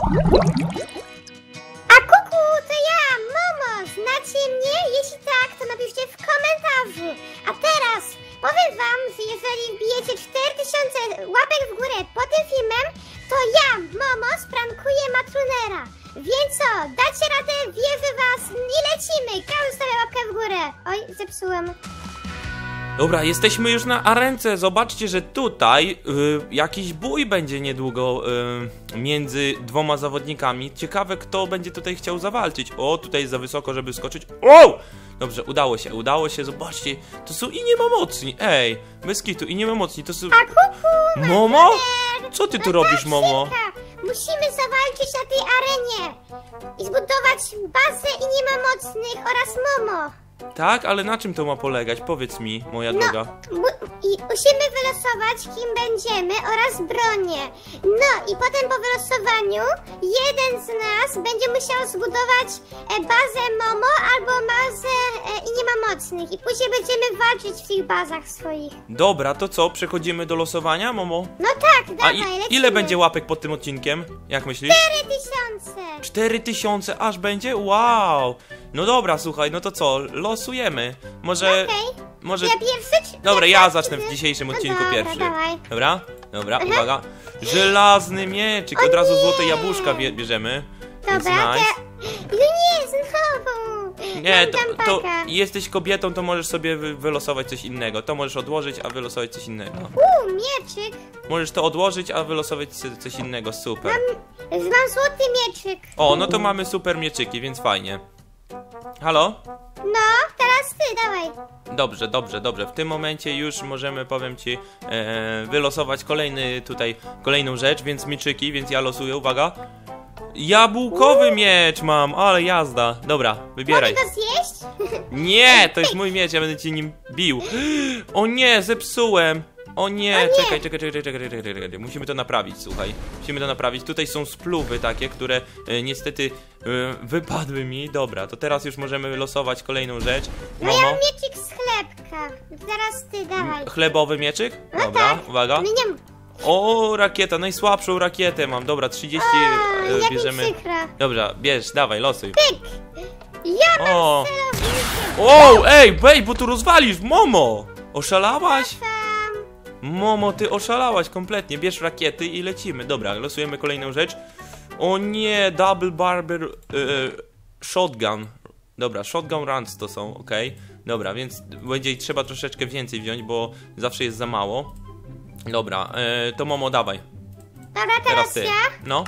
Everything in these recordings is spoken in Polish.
A kuku, to ja, Momo. Znacie mnie? Jeśli tak, to napiszcie w komentarzu. A teraz powiem wam, że jeżeli wbijecie 4000 łapek w górę pod tym filmem, to ja, Momo, sprankuję Matrunera. Więc co, dacie radę, wierzę was i lecimy. Każdy stawia łapkę w górę. Oj, zepsułam. Dobra, jesteśmy już na arence. Zobaczcie, że tutaj jakiś bój będzie niedługo między dwoma zawodnikami. Ciekawe, kto będzie tutaj chciał zawalczyć. O, tutaj jest za wysoko, żeby skoczyć. O! Dobrze, udało się, zobaczcie. To są i nie ma mocni. Ej, bez kitu, i nie ma mocni. To są... A kuku, Momo? Co ty tu robisz, Momo? Musimy zawalczyć na tej arenie i zbudować bazę i nie ma mocnych oraz Momo. Tak, ale na czym to ma polegać? Powiedz mi, moja droga. I musimy wylosować, kim będziemy oraz bronię. No i potem po wylosowaniu jeden z nas będzie musiał zbudować bazę Momo albo bazę i nie ma mocnych. I później będziemy walczyć w tych bazach swoich. Dobra, to co? Przechodzimy do losowania, Momo? No tak, A dawaj, lecimy. ile będzie łapek pod tym odcinkiem? Jak myślisz? 4000. 4000 aż będzie? Wow! No dobra, słuchaj, no to co? Losujemy. Może... Okej. Może... Ja pierwszy? Dobra, czy ja ty? zacznę w dzisiejszym No odcinku dobra, pierwszy. dawaj. Dobra? Dobra, uwaga. Żelazny mieczyk. Od razu złote jabłuszka bierzemy. Więc Dobra, nice. No nie, znowu. Nie, Mam to paka. jesteś kobietą, to możesz sobie wylosować coś innego. To możesz odłożyć, a wylosować coś innego. Mieczyk. Możesz to odłożyć, a wylosować coś innego. Super. Mam złoty mieczyk. O, no to mamy super mieczyki, więc fajnie. Halo? No, teraz ty, dawaj. Dobrze. W tym momencie już możemy, powiem ci, wylosować kolejną rzecz, więc mieczyki, więc ja losuję, uwaga. Jabłkowy miecz mam, ale jazda. Dobra, wybieraj. Mogę go zjeść? Nie, to jest mój miecz, ja będę cię nim bił. O nie, zepsułem. O nie, czekaj. Musimy to naprawić, słuchaj. Musimy to naprawić. Tutaj są spluwy takie, które niestety wypadły mi. Dobra, to teraz już możemy losować kolejną rzecz. No ja Momo. mam mieczyk z chlebka. Zaraz ty, dawaj. Chlebowy mieczyk? No Dobra, tak. uwaga. No nie... O, rakieta, najsłabszą rakietę mam. Dobra, 30 jak mi bierzemy. przykro. Dobra, bierz, dawaj, losuj. Ja mam O, celownikiem. o, ej, bo tu rozwalisz, Momo! Oszalałaś? Tam. Momo, ty oszalałaś kompletnie. Bierz rakiety i lecimy. Dobra, losujemy kolejną rzecz. O nie, double barber shotgun. Dobra, shotgun runs to są, okej. Dobra, więc będzie trzeba troszeczkę więcej wziąć, bo zawsze jest za mało. Dobra, to Momo, dawaj. Dobra, teraz ty. ja. No.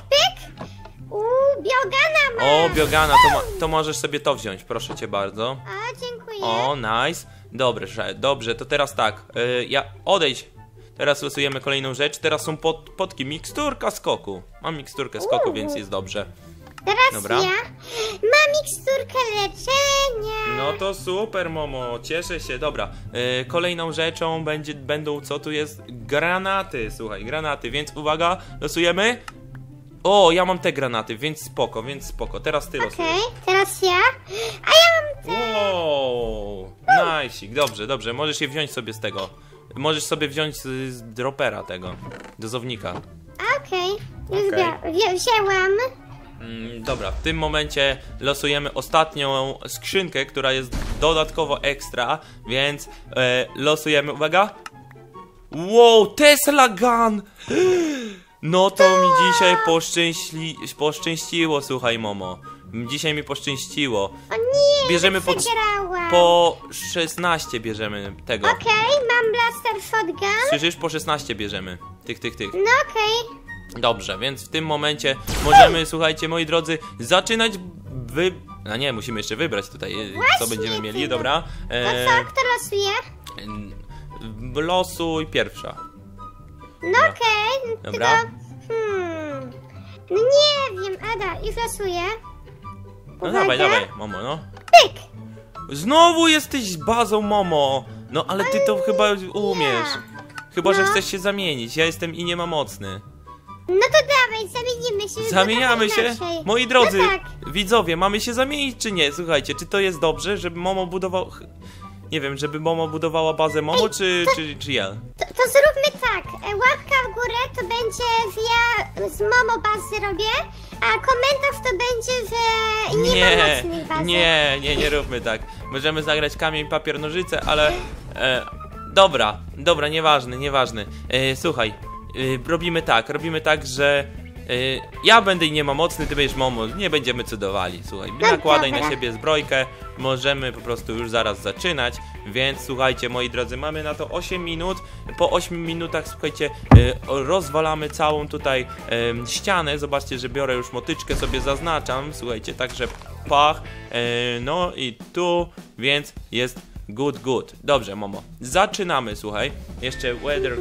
Biogana mam. O, biogana, to możesz sobie to wziąć, proszę cię bardzo. O, dziękuję. O, nice. Dobrze, to teraz tak. Odejdź. Teraz losujemy kolejną rzecz. Teraz są potki. Miksturka skoku. Mam miksturkę skoku, więc jest dobrze. Teraz Dobra. ja mam miksturkę leczenia. No to super, Momo. Cieszę się. Dobra. Kolejną rzeczą będą, co tu jest? Granaty. Słuchaj, granaty. Więc uwaga, losujemy. O, ja mam te granaty, więc spoko. Teraz ty losujesz. Okej, teraz ja. A ja mam... Wow, najsik, dobrze, możesz je wziąć sobie z tego. Możesz sobie wziąć z dropera tego, dozownika. Okej, już Okej. wzięłam. Dobra, w tym momencie losujemy ostatnią skrzynkę, która jest dodatkowo ekstra, więc losujemy, uwaga. Wow, Tesla Gun! No to mi dzisiaj poszczęściło, słuchaj, Momo. Dzisiaj mi poszczęściło. O nie, Bierzemy przegrałam. po 16 bierzemy tego. Okej, mam blaster shotgun. Słyszysz? Po 16 bierzemy. Tych. No okej. Dobrze, więc w tym momencie możemy, słuchajcie, moi drodzy, zaczynać A nie, musimy jeszcze wybrać tutaj, co będziemy mieli, dobra. No co, kto losuje? Losuj pierwsza. No okej, Dobra. tylko... No nie wiem, Ada, już losuję. No Uwaga. dawaj, Momo, no. Pyk! Znowu jesteś bazą, Momo. No ale ty to chyba umiesz. Chyba, że No. chcesz się zamienić. Ja jestem i nie ma mocny. No to dawaj, zamienimy się. Zamieniamy się? Inaczej. Moi drodzy, No tak. widzowie, mamy się zamienić czy nie? Słuchajcie, czy to jest dobrze, żeby Momo budował... Nie wiem, żeby Momo budowała bazę Momo, czy ja? To zróbmy tak, łapka w górę to będzie, że ja z Momo bazę robię, A komentarz to będzie, że nie ma mocnych bazę. nie róbmy tak. Możemy zagrać kamień, papier, nożyce, ale... Dobra, nieważne. Słuchaj, robimy tak, że... ja będę nie ma mocny, ty będziesz Momo, nie będziemy cudowali, słuchaj, nakładaj na siebie zbrojkę, możemy po prostu już zaraz zaczynać, więc słuchajcie moi drodzy, mamy na to 8 minut, po 8 minutach słuchajcie, rozwalamy całą tutaj ścianę, zobaczcie, że biorę już motyczkę, sobie zaznaczam, słuchajcie, także pach, no i tu, więc jest good, dobrze Momo, zaczynamy, słuchaj, jeszcze weather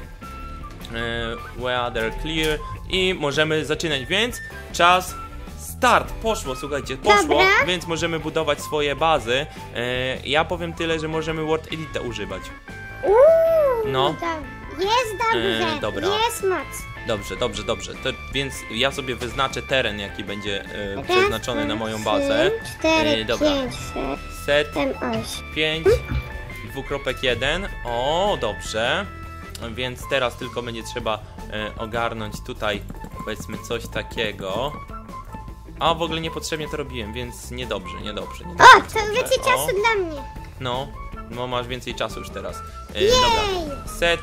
clear i możemy zaczynać, więc czas start, poszło, słuchajcie, Dobra. Więc możemy budować swoje bazy. Ja powiem tyle, że możemy Word Edita używać. No. Jest dobrze, dobra. jest moc. Dobrze, to, więc ja sobie wyznaczę teren, jaki będzie przeznaczony na moją bazę. 4, dobra. 5, 6, Set 7, 8. 5 2.1. O, dobrze. Więc teraz tylko będzie trzeba ogarnąć tutaj, powiedzmy, coś takiego. A w ogóle niepotrzebnie to robiłem, więc niedobrze. O, to więcej czasu dla mnie. No masz więcej czasu już teraz. Jej. Dobra.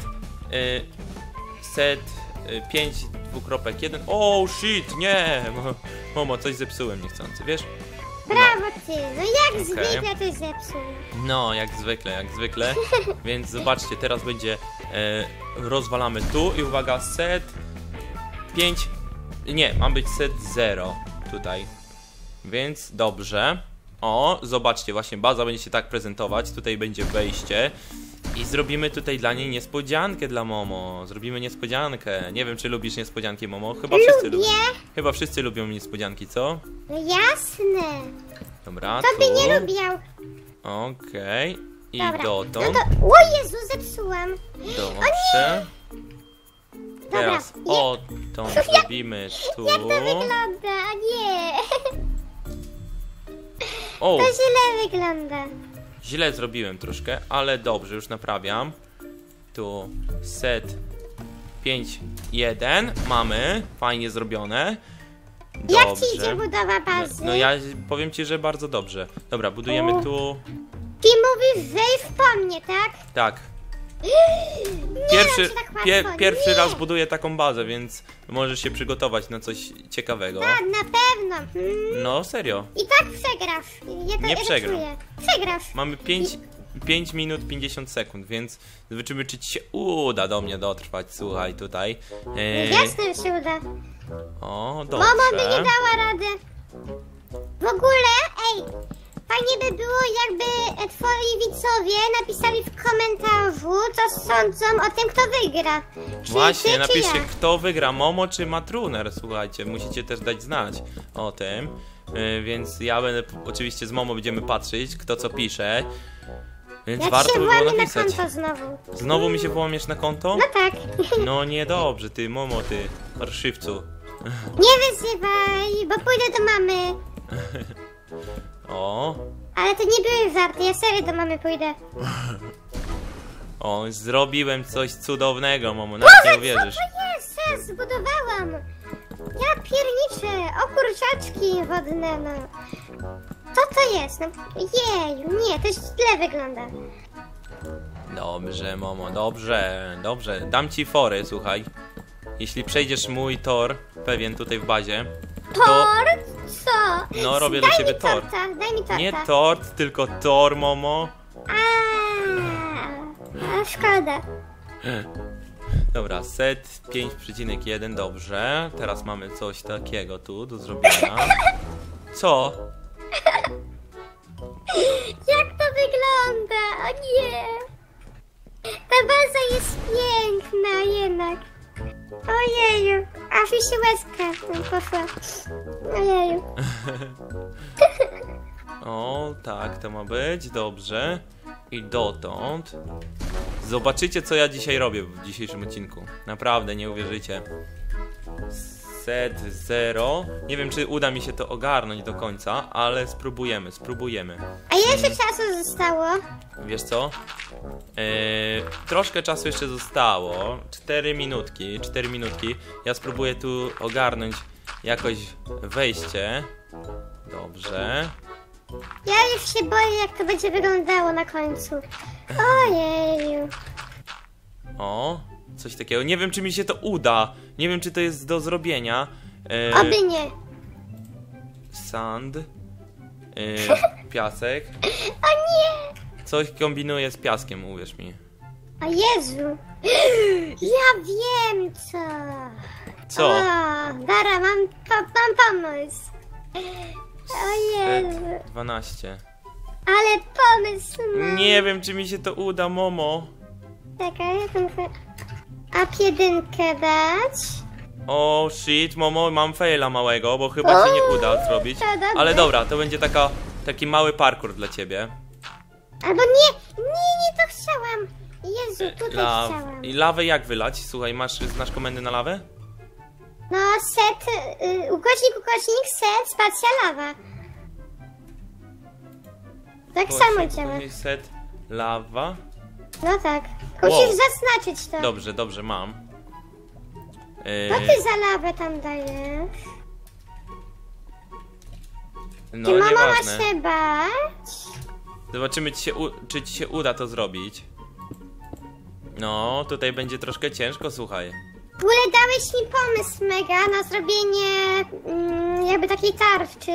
Set 5 2.1. O, shit, nie! Momo, coś zepsułem niechcący, wiesz? Brawo ty, no jak zwykle to zepsuł. No, jak zwykle. Więc zobaczcie, teraz będzie rozwalamy tu i uwaga, set 5. Nie, ma być set 0 tutaj. Więc dobrze. O, zobaczcie, właśnie baza będzie się tak prezentować. Tutaj będzie wejście. I zrobimy tutaj dla niej niespodziankę dla Momo. Zrobimy niespodziankę. Nie wiem, czy lubisz niespodzianki, Momo. Chyba wszyscy lubią niespodzianki, co? No jasne. Dobra, Kto by tu. nie lubiał? Okej. I Dobra. dotąd. No to... O Jezu, zepsułam. Dobrze. Teraz Dobra, odtąd zrobimy tu. Jak to wygląda? Nie. O, To źle wygląda. źle zrobiłem troszkę, ale dobrze, już naprawiam. Tu set 5.1 mamy, fajnie zrobione. Jak Dobrze. ci idzie budowa bazy? No ja powiem ci, że bardzo dobrze. Dobra, budujemy O. tu. Ty mówisz, wejdź po mnie, tak? Tak. Nie dam się tak łatwo, Pierwszy nie. raz buduję taką bazę, więc możesz się przygotować na coś ciekawego. Tak, na pewno. No, serio. I tak przegrasz. Ja to Nie przegram. czuję. Przegrasz. Mamy 5 minut 50 sekund, więc zobaczymy, czy ci się uda do mnie dotrwać. Słuchaj, tutaj. Jasne, że się uda. O, dobrze. Mama by nie dała rady. W ogóle, ej, fajnie by było, jakby twoi widzowie napisali w komentarzu, co sądzą o tym, kto wygra. Czy Właśnie, ty, czy napiszcie, ja. kto wygra, Momo czy Matruner. Słuchajcie, musicie też dać znać o tym. Więc ja będę, oczywiście z Momo będziemy patrzeć, kto co pisze. Więc Jak warto się by było włamie na napisać. konto znowu. Znowu mi się włamiesz na konto? No tak. No niedobrze, ty Momo, ty parszywcu. Nie wyzywaj, bo pójdę do mamy. O, Ale to nie były żarty, ja serio do mamy pójdę. o, zrobiłem coś cudownego, Momo, nawet nie uwierzysz. Co to jest? Co ja zbudowałam? Ja pierniczę, o kurczaczki wodne, no. Co to jest? No, jeju, nie, to źle wygląda. Dobrze, Momo, dobrze. Dam ci fory, słuchaj. Jeśli przejdziesz mój tor, pewien tutaj w bazie, to... Tort? Co? No, robię dla Daj ciebie mi tort. torta, daj mi torta. Nie tort, tylko tor, Momo. A szkoda. Dobra, set 5.1, dobrze. Teraz mamy coś takiego tu do zrobienia. Co? Jak to wygląda? O nie! Ta baza jest piękna jednak. Ojeju, aż mi się łezka poszła. Ojeju. O, tak, to ma być, dobrze. I dotąd. Zobaczycie, co ja dzisiaj robię w dzisiejszym odcinku. Naprawdę, nie uwierzycie. Set 0. Nie wiem, czy uda mi się to ogarnąć do końca, ale spróbujemy. A ile jeszcze czasu zostało? Wiesz co? Troszkę czasu jeszcze zostało. 4 minutki. Ja spróbuję tu ogarnąć jakoś wejście. Dobrze. Ja już się boję, jak to będzie wyglądało na końcu. Ojeju. O, coś takiego. Nie wiem, czy mi się to uda. Nie wiem, czy to jest do zrobienia. Oby nie. Sand. Piasek. O nie! Coś kombinuję z piaskiem, uwierz mi. O Jezu. Ja wiem co. Co? O, Dara, mam pomysł. O Jezu. 12. Ale pomysł mam. Nie wiem, czy mi się to uda, Momo. Czekaj, ja tam chcę A1 dać. O, shit, Momo, mam faila małego, bo chyba się nie uda zrobić. to dobrze. Ale dobra, to będzie taki mały parkour dla ciebie. Albo nie to chciałam. Jezu, tutaj chciałam. I lawę jak wylać? Słuchaj, znasz komendy na lawę? No, set, ukośnik, set, spacja, lawa. Tak samo działa. Set, lawa. No tak. Wow. Musisz zaznaczyć to. Dobrze, mam. Co ty za lawę tam dajesz? No, Ty mama ma nieważne. się bać? Zobaczymy, czy ci się uda to zrobić. No, tutaj będzie troszkę ciężko, słuchaj. W ogóle dałeś mi pomysł mega na zrobienie jakby takiej tarczy.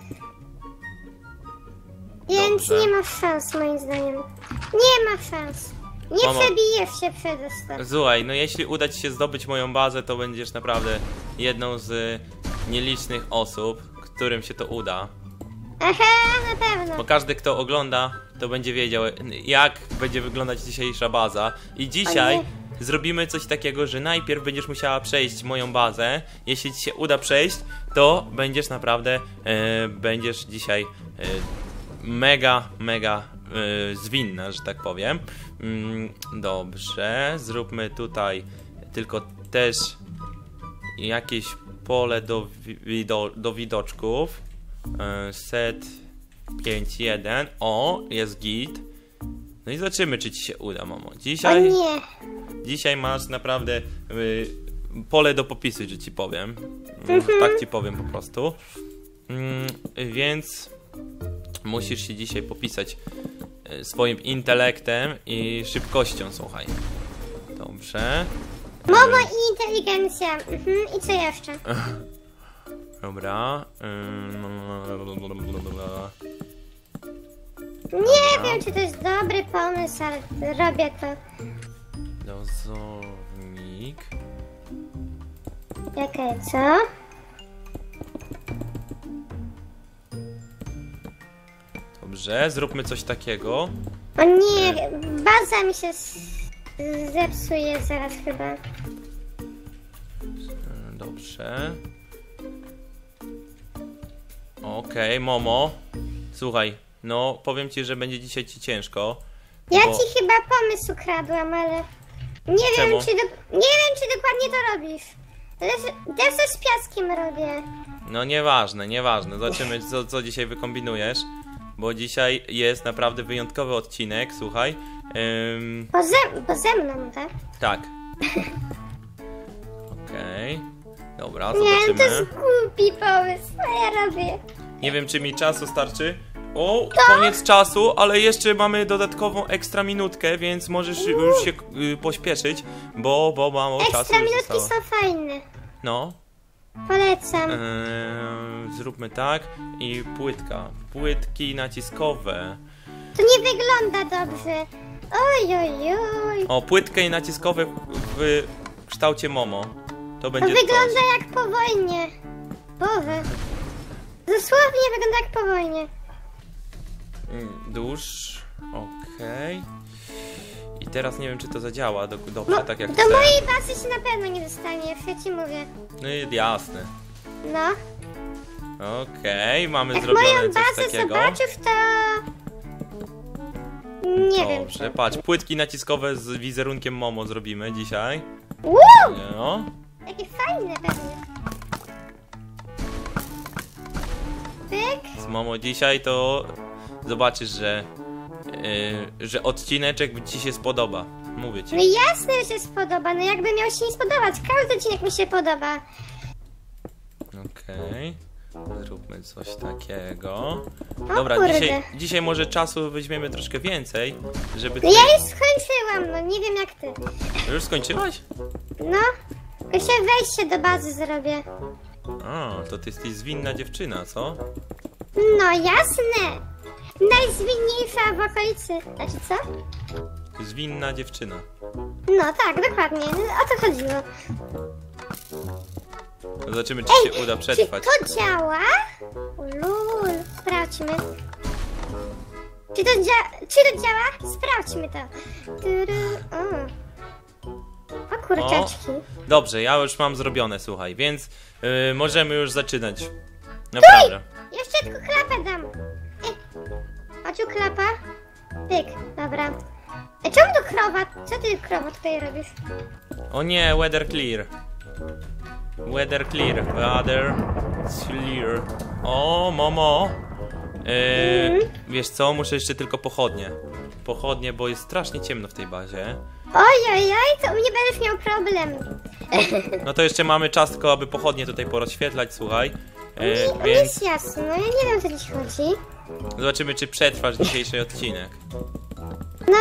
Więc Dobrze. nie ma szans moim zdaniem. Nie ma szans. Nie Mamo. przebijesz się przez to. Słuchaj, no jeśli uda ci się zdobyć moją bazę, to będziesz naprawdę jedną z nielicznych osób, którym się to uda. Aha, na pewno. Bo każdy, kto ogląda, to będzie wiedział, jak będzie wyglądać dzisiejsza baza. I dzisiaj Ojej. zrobimy coś takiego, że najpierw będziesz musiała przejść moją bazę. Jeśli ci się uda przejść, to będziesz naprawdę, będziesz dzisiaj mega zwinna, że tak powiem. Dobrze, zróbmy tutaj tylko też jakieś pole do widoczków. Set 5.1. O, jest git. No i zobaczymy, czy ci się uda, mamo. O nie. Dzisiaj masz naprawdę pole do popisu, że ci powiem. Tak ci powiem po prostu. Więc musisz się dzisiaj popisać swoim intelektem i szybkością, słuchaj. Dobrze. Momo i inteligencja. I co jeszcze? Dobra. Nie wiem, czy to jest dobry pomysł, ale robię to. Dozownik. Czekaj, co? Dobrze, zróbmy coś takiego. O nie, baza mi się zepsuje zaraz chyba. Dobrze. Okej, Momo. Słuchaj, no powiem ci, że będzie dzisiaj ci ciężko. Ja bo- ci chyba pomysł ukradłam, ale nie Czemu? wiem, czy dokładnie to robisz. Też coś z piaskiem robię. No nieważne. Zobaczymy, co dzisiaj wykombinujesz. Bo dzisiaj jest naprawdę wyjątkowy odcinek, słuchaj. Bo ze mną, tak? Tak. Okej. Dobra, Nie, to zobaczymy. jest głupi pomysł, co ja robię? Nie wiem, czy mi czasu starczy. O, koniec czasu, ale jeszcze mamy dodatkową ekstra minutkę, więc możesz już się pośpieszyć, bo mało czasu Ekstra już minutki zostało. są fajne. No. Polecam. Zróbmy tak. I płytka. Płytki naciskowe. To nie wygląda dobrze. Oj, oj, oj. O, płytki naciskowe w kształcie Momo. To To będzie wygląda coś. jak po wojnie. Boże. Dosłownie wygląda jak po wojnie. Dusz. Okej. I teraz nie wiem, czy to zadziała dobrze, tak jak Do chcę. mojej bazy się na pewno nie dostanie, już ci mówię. No i jasne. No. Okej, mamy Jak zrobione moją coś bazę takiego. zobaczysz, to... Nie wiem. Dobrze, patrz, płytki naciskowe z wizerunkiem Momo zrobimy dzisiaj. Uuu! No. Takie fajne pewnie. Pyk. Z Momo dzisiaj to zobaczysz, że odcineczek ci się spodoba. Mówię ci. No jasne, że się spodoba, no jakby miał się nie spodobać. Każdy odcinek mi się podoba. Okej. Zróbmy coś takiego. O Dobra, kurde. dzisiaj może czasu weźmiemy troszkę więcej, żeby... No ja już skończyłam, no nie wiem jak ty. Już skończyłaś? No, jeszcze wejście do bazy zrobię. A, to ty jesteś zwinna dziewczyna, co? No jasne. Najzwinniejsza w okolicy. Znaczy co? Zwinna dziewczyna. No tak, dokładnie. O to chodziło. Zobaczymy, czy się uda przetrwać. Czy to działa? Lul, sprawdźmy. Czy to działa? Sprawdźmy to. O kurczaczki. Dobrze, ja już mam zrobione, słuchaj, więc możemy już zaczynać. Naprawdę. Jeszcze tylko klapę dam. Oczu klapa. Pyk, dobra. Czemu tu krowa? Co ty krowa tutaj robisz? O nie, weather clear. Weather clear. Weather clear. O, Momo. Wiesz co, muszę jeszcze tylko pochodnie. Pochodnie, bo jest strasznie ciemno w tej bazie. Ojojoj, to u mnie będziesz miał problem. No to jeszcze mamy czas tylko, aby pochodnie tutaj porozświetlać, słuchaj. Więc... Jest jasno, ja nie wiem o co dziś chodzi. Zobaczymy, czy przetrwasz dzisiejszy odcinek. No.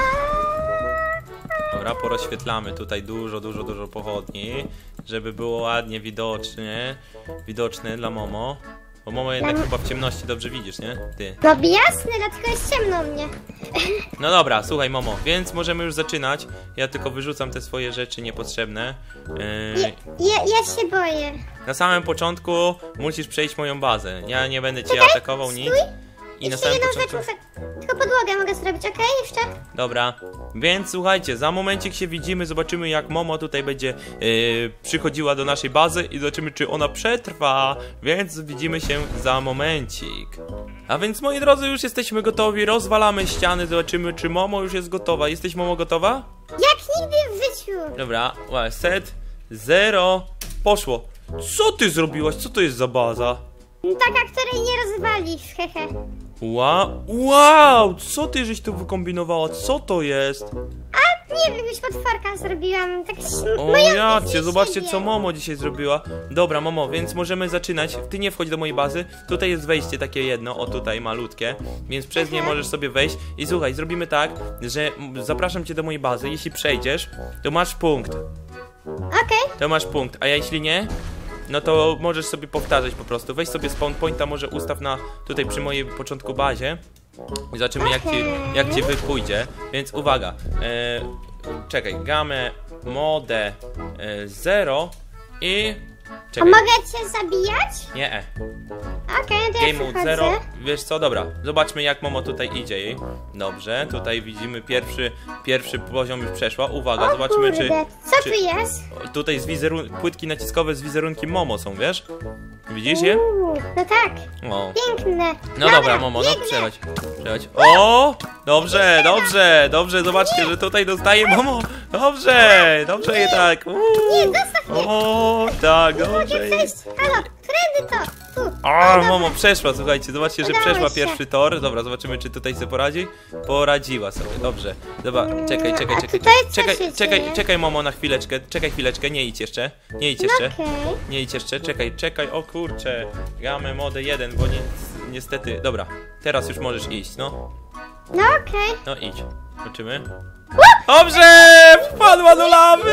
Dobra, porozświetlamy tutaj dużo pochodni, żeby było ładnie widoczne dla Momo. Bo Momo jednak chyba w ciemności dobrze widzisz, nie? Ty. No jasne, dlatego jest ciemno u mnie. No dobra, słuchaj Momo, więc możemy już zaczynać. Ja tylko wyrzucam te swoje rzeczy niepotrzebne. Ja się boję. Na samym początku musisz przejść moją bazę. Ja nie będę cię Czekaj, atakował nic. I na jeszcze samym jedną początku... rzecz muszę... Tylko podłogę mogę zrobić, okej? Jeszcze? Dobra, więc słuchajcie, za momencik się widzimy, zobaczymy jak Momo tutaj będzie przychodziła do naszej bazy i zobaczymy czy ona przetrwa, więc widzimy się za momencik. A więc moi drodzy, już jesteśmy gotowi, rozwalamy ściany, zobaczymy czy Momo już jest gotowa. Jesteś Momo gotowa? Jak nigdy w życiu. Dobra, set, 0, poszło. Co ty zrobiłaś? Co to jest za baza? Taka, której nie rozwalisz, hehe. Wow, co ty żeś tu wykombinowała? Co to jest? A nie wiem, już potworka zrobiłam. Tak O jacie, zobaczcie co Momo dzisiaj zrobiła. Dobra Momo, więc możemy zaczynać. Ty nie wchodź do mojej bazy. Tutaj jest wejście takie jedno, o tutaj malutkie. Więc przez nie możesz sobie wejść. I słuchaj, zrobimy tak, że zapraszam cię do mojej bazy. Jeśli przejdziesz, to masz punkt. Okej. To masz punkt, a jeśli nie, no to możesz sobie powtarzać po prostu. Weź sobie spawn pointa, może ustaw na tutaj przy mojej początku bazie. I zobaczymy jak ci pójdzie. Więc uwaga. Czekaj, gamę mode 0 i... A Czekaj. mogę cię zabijać? Nie. Okej, to ja Game mode przechodzę. 0. Wiesz co, dobra. Zobaczmy jak Momo tutaj idzie jej. Dobrze, tutaj widzimy pierwszy poziom już przeszła. Uwaga, O zobaczmy kurde, co tu jest? Tutaj płytki naciskowe z wizerunkiem Momo są, wiesz? Widzisz je? No tak, O. piękne. No dobra, Momo, no biegnę. przechodź. O! Dobrze, zobaczcie, że tutaj dostaje Momo. Dobrze je tak. Nie, zostaw mnie. O, tak, Nie mogę dobrze. przejść. Halo, którędy to? Tu. O, Momo przeszła, słuchajcie, zobaczcie, że Udało przeszła się. pierwszy tor. Dobra, zobaczymy, czy tutaj sobie poradzi. Poradziła sobie, dobrze. Dobra, czekaj, a tutaj co się dzieje? czekaj, Momo, na chwileczkę. Czekaj chwileczkę, nie idź jeszcze. Okej. Nie idź jeszcze, czekaj, o kurczę. Gamę mode 1, bo niestety. Dobra, teraz już możesz iść, no. No okej. No idź, zobaczymy. Dobrze! Wpadła do lawy!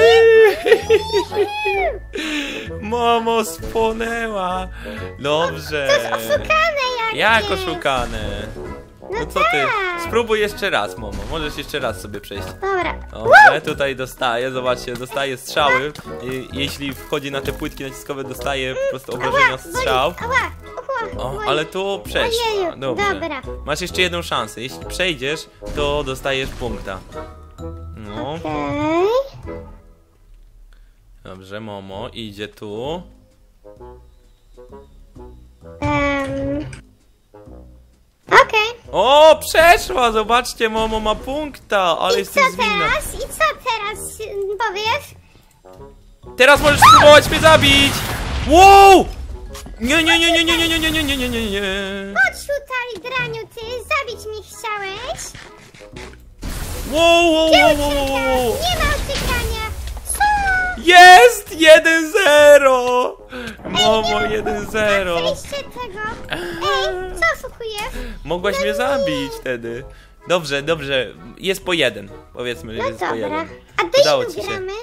Momo spłonęła. Dobrze. To jest oszukane jakieś. Jak oszukane? No co ty? tak. Spróbuj jeszcze raz, Momo. Możesz jeszcze raz sobie przejść. Dobra. Dobrze, tutaj dostaje, zobaczcie, dostaje strzały. Jeśli wchodzi na te płytki naciskowe, dostaje po prostu obrażenia strzał. Ała, O, ale tu przeszła. Ojeju, Dobrze. dobra. Masz jeszcze jedną szansę. Jeśli przejdziesz, to dostajesz punkta. No. Okej. Dobrze, Momo idzie tu. Okej. O, przeszła! Zobaczcie, Momo ma punkta, ale I co jesteś zwinna. teraz? I co teraz powiesz? Teraz możesz spróbować mnie zabić! Wow! Nie. Chodź tutaj, draniu, ty. Zabić mnie chciałeś? Wow. Nie ma uciekania. Co? Jest! 1-0! Momo 1-0. Oczywiście tego. Ej, co oszukujesz? Mogłaś mnie zabić wtedy. Dobrze, dobrze. Jest po 1. Powiedzmy, że No jest po dobra. 1. A do Udało ilu ci się. gramy?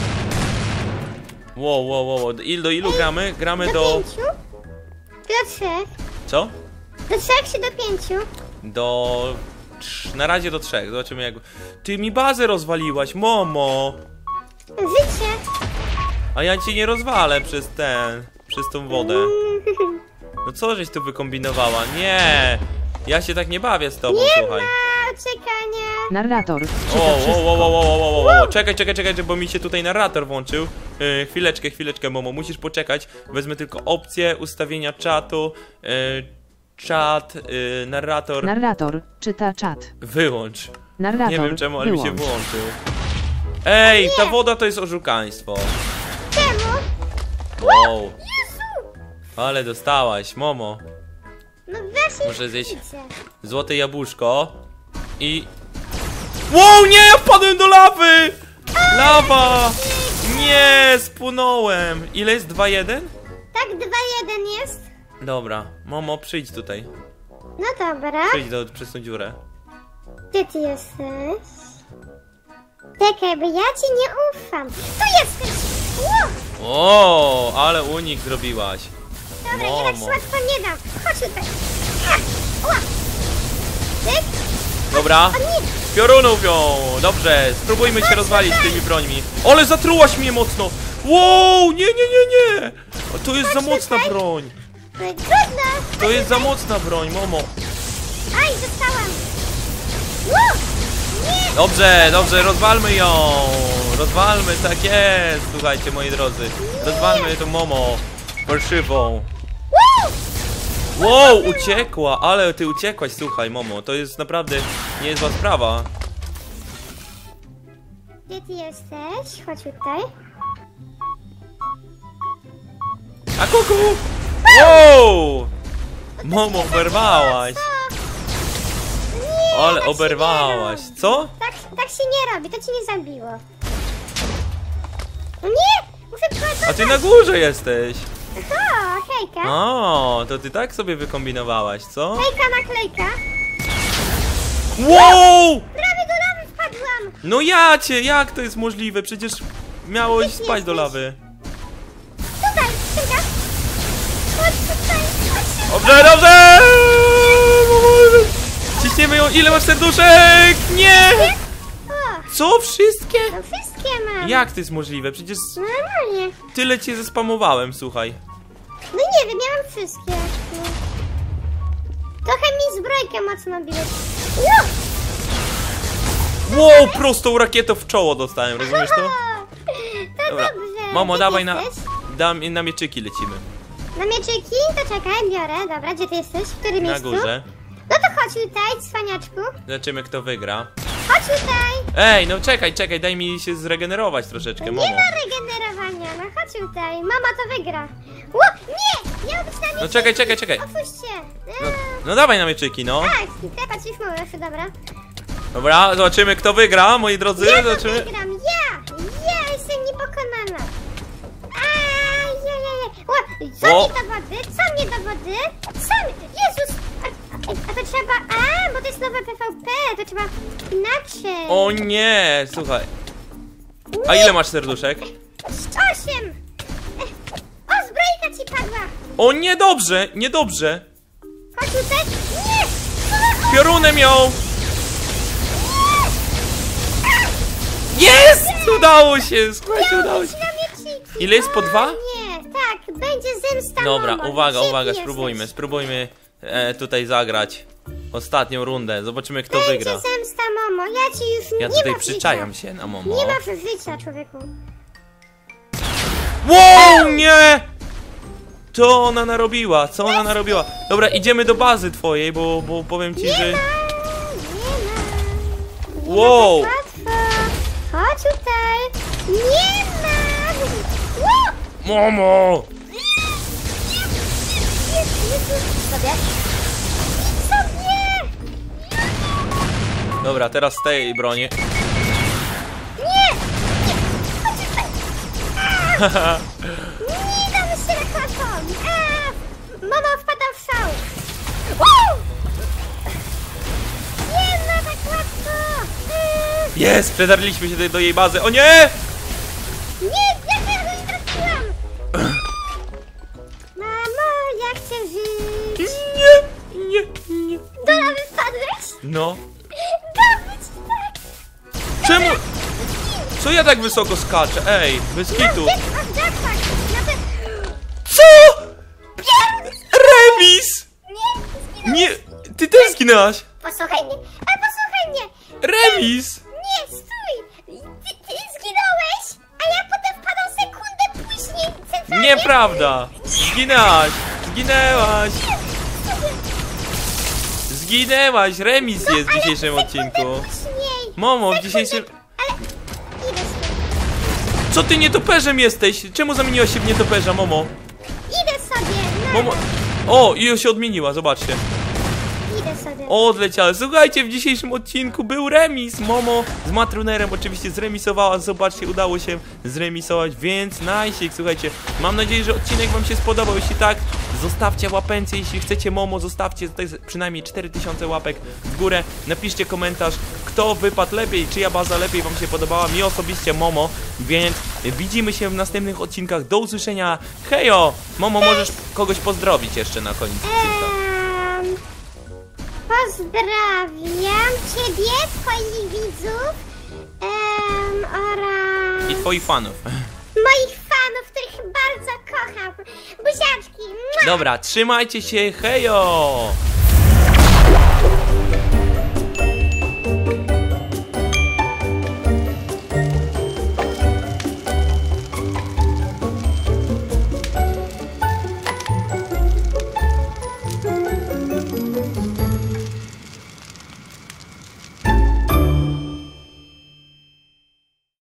Wow. Do ilu gramy? Gramy Do do... 5? Do 3? Co? Do 3 czy do 5? Do... Na razie do 3. Zobaczymy jak... Ty mi bazę rozwaliłaś, Momo! Życie. A ja cię nie rozwalę przez tą wodę. No co żeś tu wykombinowała? Nie! Ja się tak nie bawię z tobą, słuchaj. A, czekanie. Narrator. O, czekaj, bo mi się tutaj narrator włączył. Chwileczkę, Momo, musisz poczekać. Wezmę tylko opcję ustawienia czatu. Czat, narrator. Narrator. Czyta czat. Wyłącz. Narrator. Nie wiem czemu, ale mi się wyłącz. wyłączył. Ej, ta woda to jest oszukaństwo. Czemu? Wow. Jezu! Ale dostałaś, Momo. No właśnie. Muszę zjeść widzicie. złote jabłuszko. I... Wow, nie, ja wpadłem do lawy! Lawa! Nie, spłonąłem. Ile jest? 2-1? Tak, 2-1 jest. Dobra, Momo, przyjdź tutaj. No dobra. Przyjdź przez tą dziurę. Gdzie ty jesteś? Czekaj, bo ja ci nie ufam. Tu jesteś! Ło! O, ale unik zrobiłaś. Dobra, nie tak się łatwo nie da. Chodź tutaj. Ła! Tyk? Dobra, O nie! piorunów ją. Dobrze, spróbujmy się rozwalić tymi brońmi. Ale zatrułaś mnie mocno. Wow, nie. To jest za mocna broń. Trudno! To jest za mocna broń, Momo. Aj, dostałam! Ło! Nie! Dobrze, rozwalmy ją. Rozwalmy, tak jest. Słuchajcie, moi drodzy. Rozwalmy tą Momo. Parszywą. Wow, uciekła, ale ty uciekłaś, słuchaj, Momo. To jest naprawdę niezła sprawa. Gdzie ty jesteś? Chodź tutaj. A kuku! Wow! Momo, oberwałaś. Nie, Ale tak się oberwałaś. nie robi. Co? Tak się nie robi, to ci nie zabiło. No nie! Muszę A ty na górze jesteś. Aha, hejka. O, to ty tak sobie wykombinowałaś, co? Hejka, naklejka. Wow! Prawie do lawy wpadłam. No ja cię, jak to jest możliwe? Przecież miałeś Gdzie spać do jesteś? lawy. Tutaj, skrzynka. Chodź tutaj, chodź. Dobrze! Ciśniemy ją, ile masz serduszek? Nie! O, Co? Wszystkie? no wszystkie mam. Jak to jest możliwe? Przecież Normalnie. tyle cię zespamowałem, słuchaj. No nie wiem, ja mam wszystkie. No. Trochę mi zbrojkę mocno bije. Wow, prostą rakietę w czoło dostałem, rozumiesz to? To Dobra, dobrze. Mamo, Gdzie dawaj ty jesteś? na mieczyki lecimy. Na mieczyki? To czekaj, biorę. Dobra, gdzie ty jesteś? W którym Na miejscu? górze. No to chodź tutaj, cwaniaczku. Zobaczymy, kto wygra. Chodź tutaj. Ej, no czekaj, daj mi się zregenerować troszeczkę, Nie Momo. ma regenerowania, no chodź tutaj. Mama to wygra. Ło, nie! Miał być na No mieczyki. czekaj. Otwórzcie. No dawaj na mieczyki, no. Tak, klepać już możesz, dobra. Dobra, zobaczymy, kto wygra, moi drodzy. Ja to Zobaczymy. wygram, ja jestem niepokonana. Ajajaj. Co O. mnie do wody? Co mnie do wody? Co mnie? Jezus! A to trzeba... bo to jest nowe PvP, to trzeba inaczej. O nie, słuchaj. A ile masz serduszek? 8! O, zbrojka ci padła! O, niedobrze. Chodź tutaj! Nie! Piorunem ją. Jest! Udało się, słuchajcie, udało się. Na mieciki. Ile jest po 2? Nie, tak, będzie zemsta Dobra, Momo. uwaga, Gdzie ty spróbujmy jesteś? tutaj zagrać ostatnią rundę. Zobaczymy, kto Będzie wygra. zemsta Momo, ja ci już Ja nie tutaj masz przyczajam życia. się na Momo. Nie masz życia, człowieku. Wow, nie! Co ona narobiła? Dobra, idziemy do bazy twojej, bo powiem ci, że... Nie ma. Wow! Tak łatwo. Chodź tutaj. Nie ma. Wow. Momo! Sobie. Sobie. Dobra, teraz z tej broni. Nie. Chodź tutaj. Nie damy się Jest! Przedarliśmy się do jej bazy. O nie! Nie, ja go nie trafiłam! Mamo, ja chcę żyć! Nie. Do lawy wpadłeś? No. Dobrze ci tak! Czemu? Co ja tak wysoko skaczę? Ej, bez kitu. Masz jackpack! Co? Remis! Nie, Nie, ty też zginęłaś. posłuchaj mnie! Posłuchaj mnie! Remis! Nie, stój! Ty zginąłeś, a ja potem wpadam sekundę później centralnie. Nieprawda! Zginęłaś! Zginęłaś! Zginęłaś! Remis jest w dzisiejszym odcinku. Później. Momo, w dzisiejszym... Ale idę sobie. Co ty nietoperzem jesteś? Czemu zamieniłaś się w nietoperza, Momo? Idę sobie. No, Momo... O, i się odmieniła, zobaczcie. idę sobie. Odleciała. Słuchajcie, w dzisiejszym odcinku był remis. Momo z Matrunerem oczywiście zremisowała. Zobaczcie, udało się zremisować, więc najsik. Słuchajcie, mam nadzieję, że odcinek wam się spodobał. Jeśli tak, zostawcie łapencję. Jeśli chcecie Momo, zostawcie tutaj przynajmniej 4000 łapek w górę. Napiszcie komentarz, kto wypadł lepiej, czyja baza lepiej wam się podobała. Mi osobiście Momo, więc widzimy się w następnych odcinkach. Do usłyszenia. Hejo! Momo, możesz kogoś pozdrowić jeszcze na koniec odcinka. Pozdrawiam ciebie, twoich widzów oraz I twoich fanów. moich fanów, których bardzo kocham. Buziaczki. Mua! Dobra, trzymajcie się, hejo!